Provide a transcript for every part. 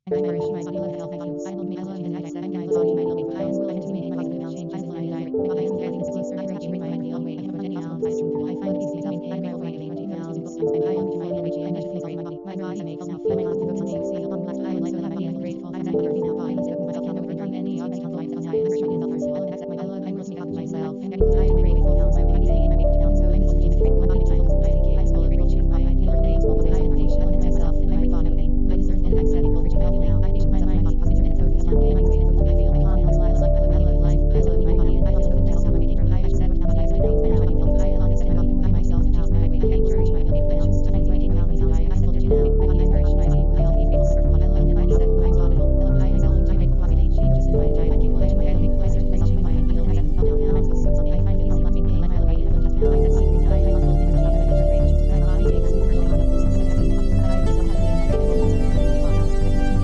I nourish my body with health. I love me. I love the next step. My body, my body. I am willing to make positive changes in my diet. I am getting closer to reaching my ideal weight of 20 pounds. I find easy to maintain my weight 20 pounds. I am finally reaching and feel great. My body makes me feel positive and sexy. I am so happy and grateful. I'm never now body. I can overcome any obstacles life has. I accept my love. I'm looking after myself. I am grateful for my weight gain. My weight down. So I'm looking to make my body times and I will reaching my ideal weight. I am patient with myself and my body. I deserve and accept equal reaching out now. I teach myself my body positive and focused on being grateful. I feel calm and relaxed. I love life. I love my body and I feel myself. I accept now that I know now. I am honest and happy with myself now. My weight. I encourage my body. I choose to find 20 pounds and I still do now. I nourish my body with healthy grateful for I love and I accept my body. I am willing to make positive changes in my diet. I keep letting my head be closer to reaching my ideal weight. I find it easy to maintain my weight 20 pounds. I succeed now. I am unfolding and achieving a major range. My body makes me feel confident. I am so happy and grateful.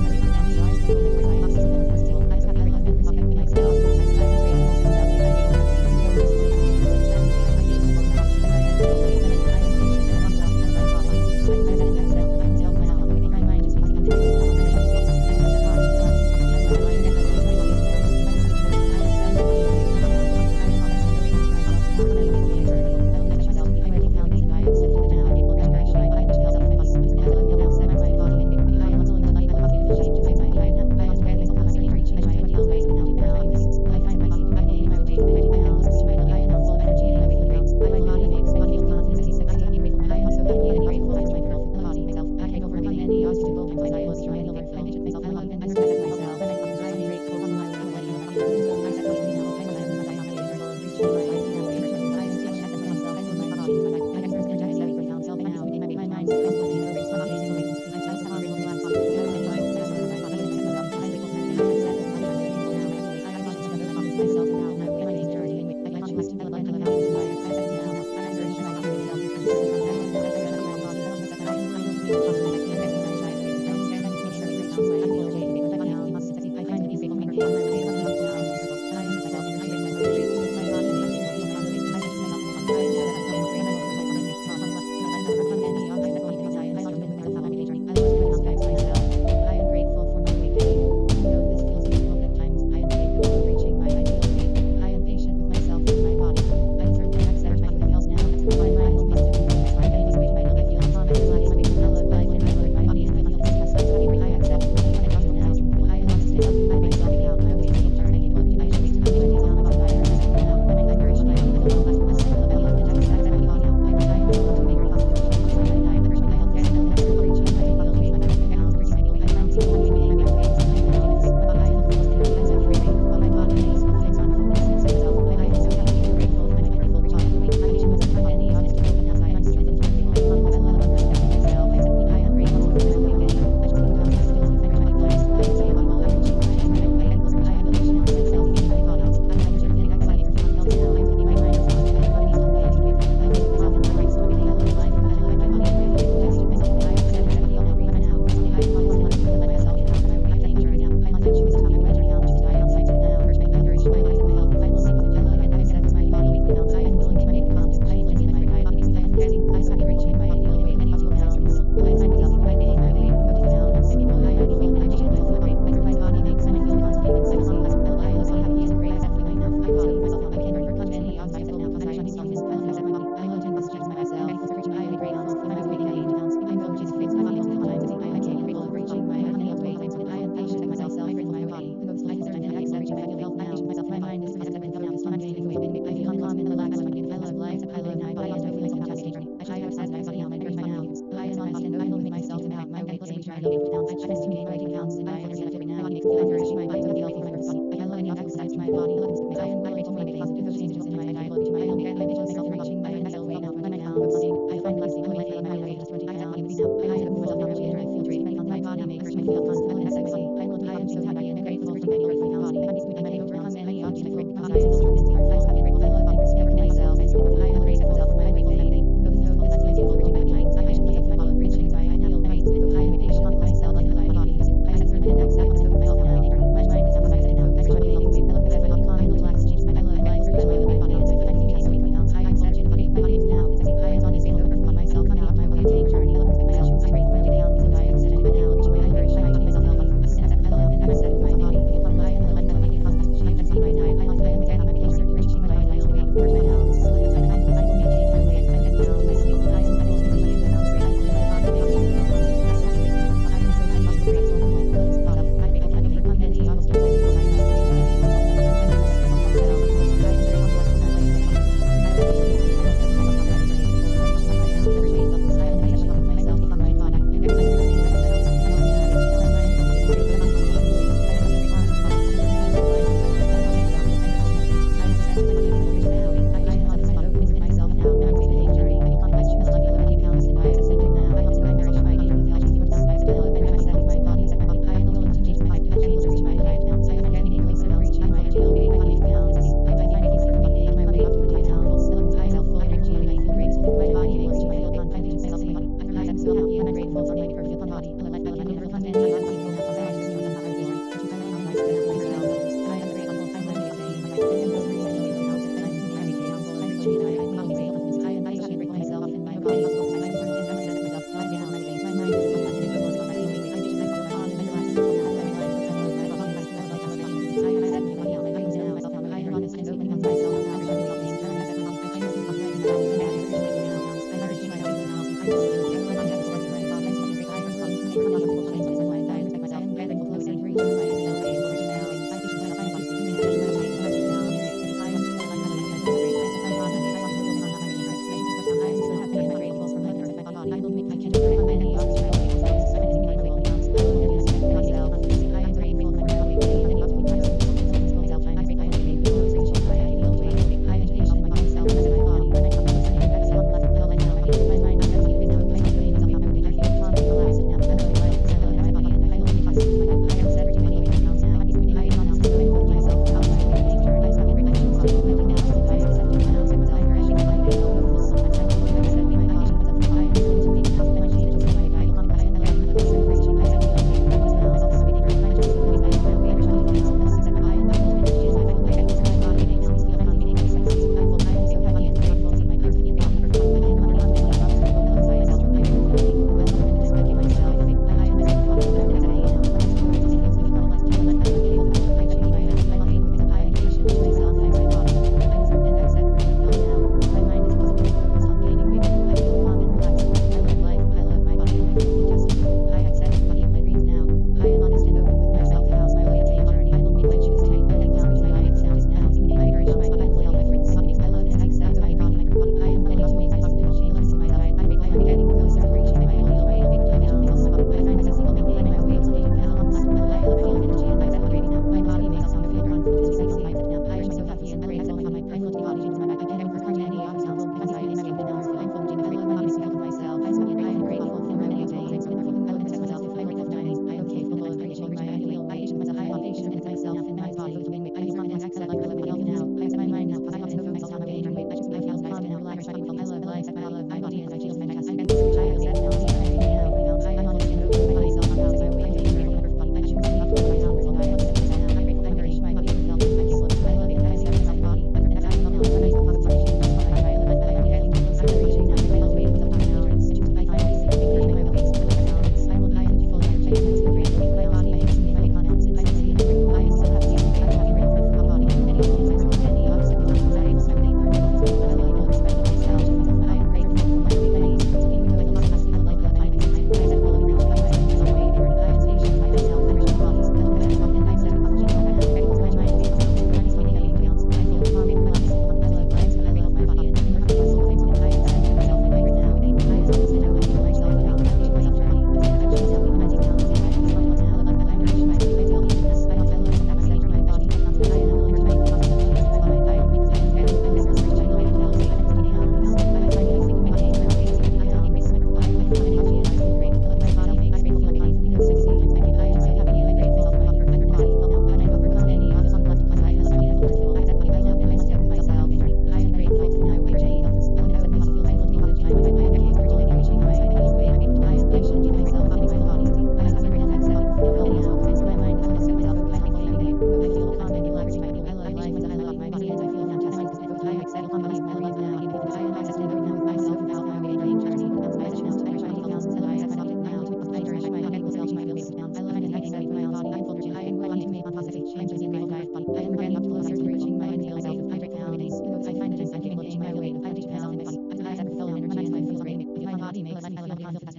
Myself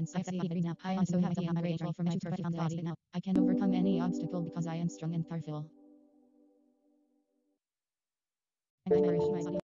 succeeded now. I am so happy and grateful for my perfect body now. I can overcome any obstacle because I am strong and powerful. I nourish my body.